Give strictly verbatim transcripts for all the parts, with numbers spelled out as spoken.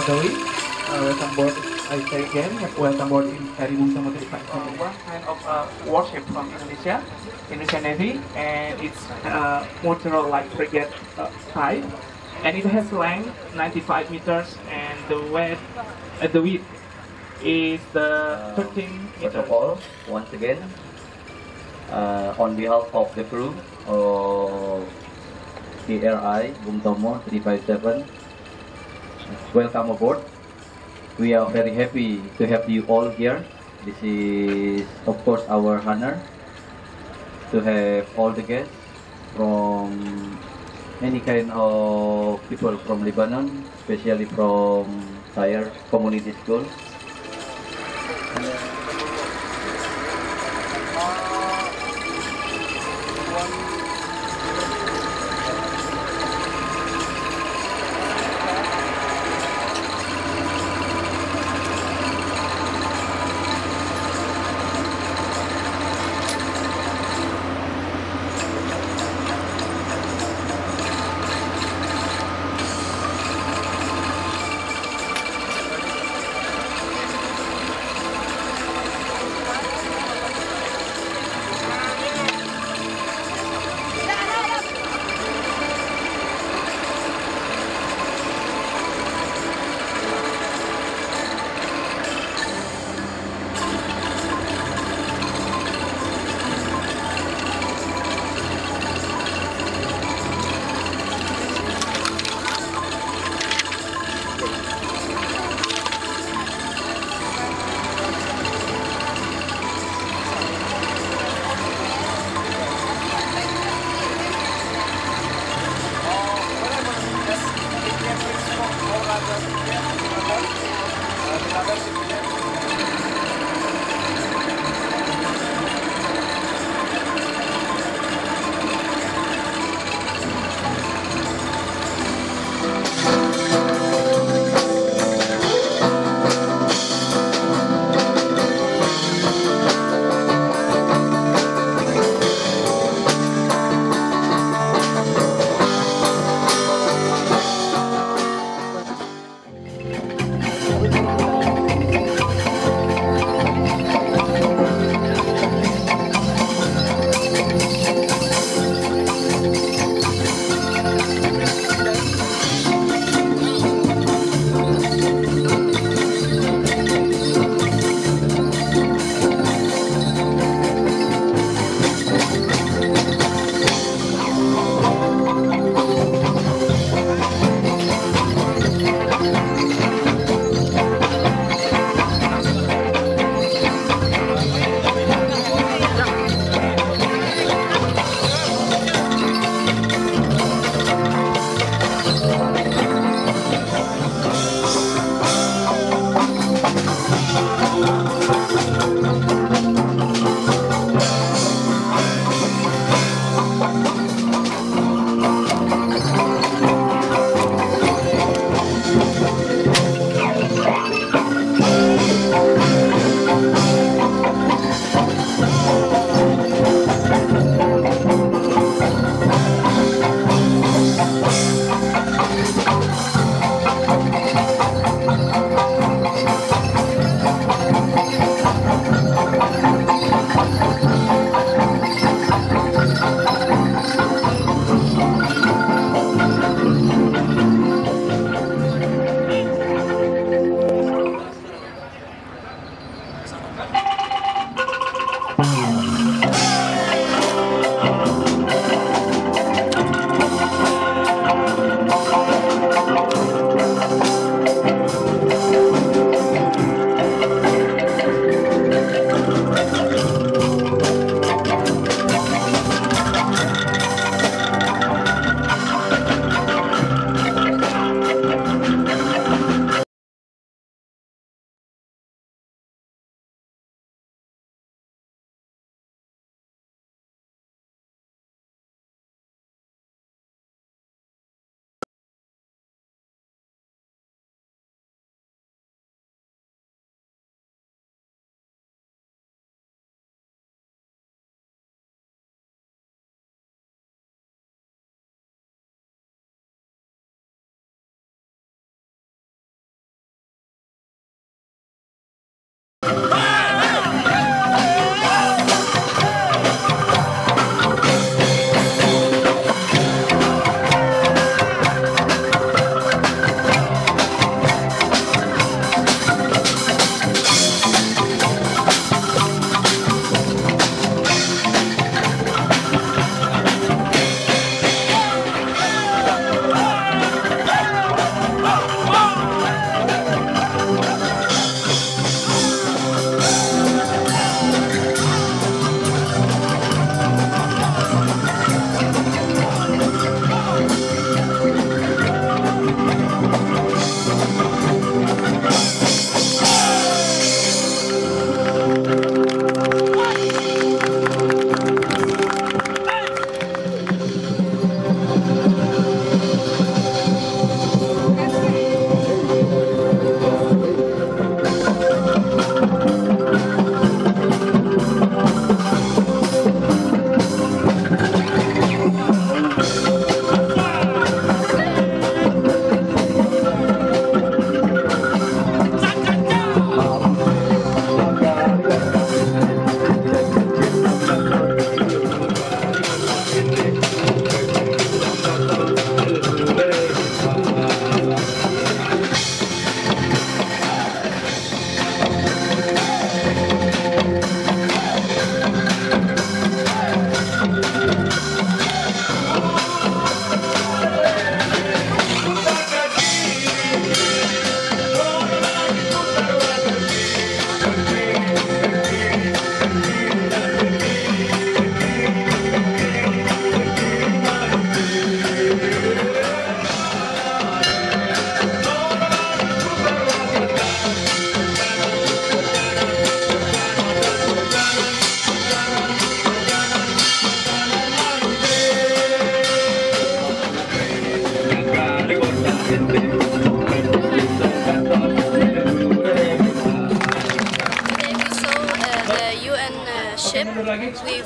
Joey. Uh, welcome board. I say again, welcome board in Kri Bung Samudra Depan. Uh, one kind of uh, warship from Indonesia, Indonesian Navy, and it's uh, motor like frigate uh, type, and it has length ninety-five meters, and the width, uh, the width is the thirteen First meters. of all, once again, uh, on behalf of the crew of K R I Bung Tomo three five seven, welcome aboard. We are very happy to have you all here. This is, of course, our honor to have all the guests from any kind of people from Lebanon, especially from Sayre Community School.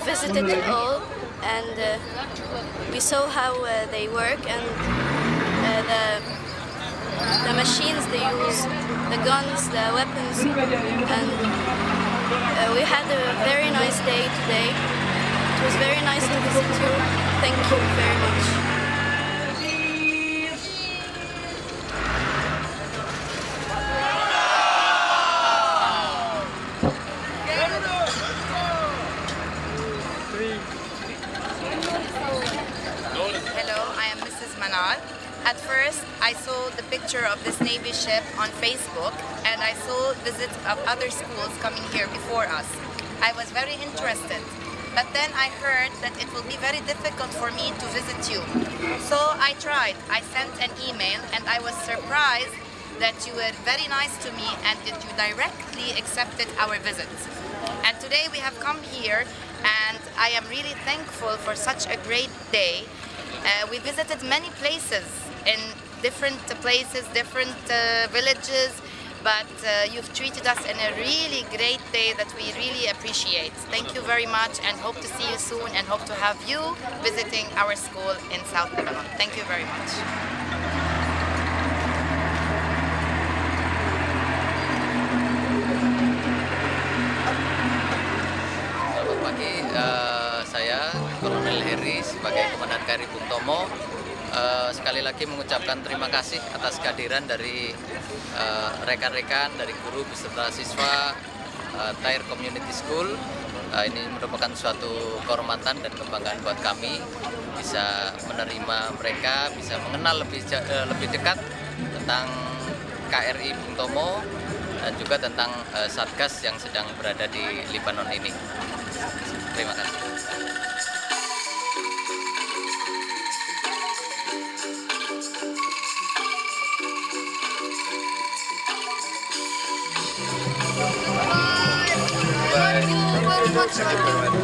visited them all, and uh, we saw how uh, they work and uh, the the machines they use, the guns, the weapons, and uh, we had a very nice day today. It was very nice to visit you. Thank you very much. Hello, I am Missus Manal. At first, I saw the picture of this Navy ship on Facebook, and I saw visits of other schools coming here before us. I was very interested, but then I heard that it will be very difficult for me to visit you. So I tried. I sent an email, and I was surprised that you were very nice to me and that you directly accepted our visit. And today we have come here, and I am really thankful for such a great day. Uh, we visited many places, in different places, different uh, villages, but uh, you've treated us in a really great day that we really appreciate. Thank you very much, and hope to see you soon, and hope to have you visiting our school in South Lebanon. Thank you very much. Selamat pagi, uh, saya Kolonel Heri sebagai Komandan K R I Bung Tomo. Uh, sekali lagi mengucapkan terima kasih atas kehadiran dari rekan-rekan, uh, dari guru beserta siswa uh, Tair Community School. Uh, ini merupakan suatu kehormatan dan kebanggaan buat kami bisa menerima mereka, bisa mengenal lebih uh, lebih dekat tentang K R I Bung Tomo dan juga tentang uh, Satgas yang sedang berada di Lebanon ini. Terima kasih. Thank you very much.